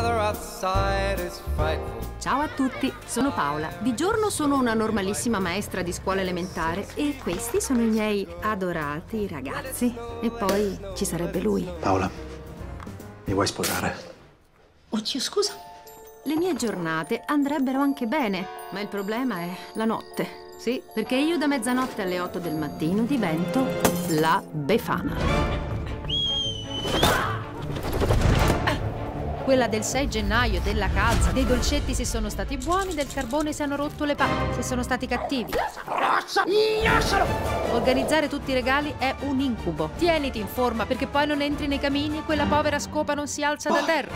weather outside is frightful. Ciao a tutti, sono Paola. Di giorno sono una normalissima maestra di scuola elementare e questi sono i miei adorati ragazzi. E poi ci sarebbe lui. Paola, mi vuoi sposare? Oddio, scusa. Le mie giornate andrebbero anche bene, ma il problema è la notte. Sì, perché io da mezzanotte alle 8 del mattino divento la Befana. Quella del 6 gennaio, della calza, dei dolcetti se sono stati buoni, del carbone se hanno rotto le palle, se sono stati cattivi. Organizzare tutti i regali è un incubo. Tieniti in forma perché poi non entri nei camini e quella povera scopa non si alza da terra.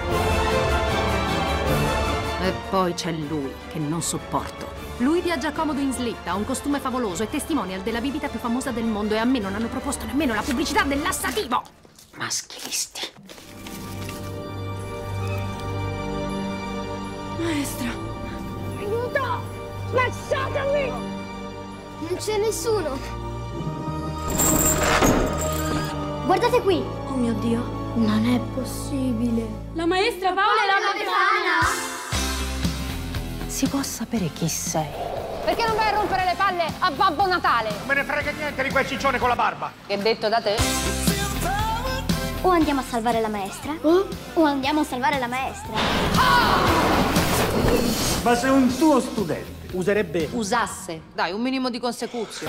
E poi c'è lui, che non sopporto. Lui viaggia comodo in slitta, ha un costume favoloso, è testimonial della bibita più famosa del mondo e a me non hanno proposto nemmeno la pubblicità del lassativo! Maschilisti. Maestra! Aiuto! Lasciatemi! Non c'è nessuno! Guardate qui! Oh mio Dio! Non è possibile! La maestra Paola è la Befana! Si può sapere chi sei? Perché non vai a rompere le palle a Babbo Natale? Non me ne frega niente di quel ciccione con la barba. Che detto da te? O andiamo a salvare la maestra, o andiamo a salvare la maestra. Ma se un tuo studente userebbe... Usasse. Dai, un minimo di consecuzione.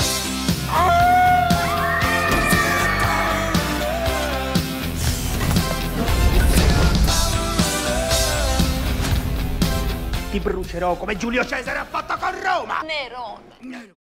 Ti brucerò come Giulio Cesare ha fatto con Roma! Nerone.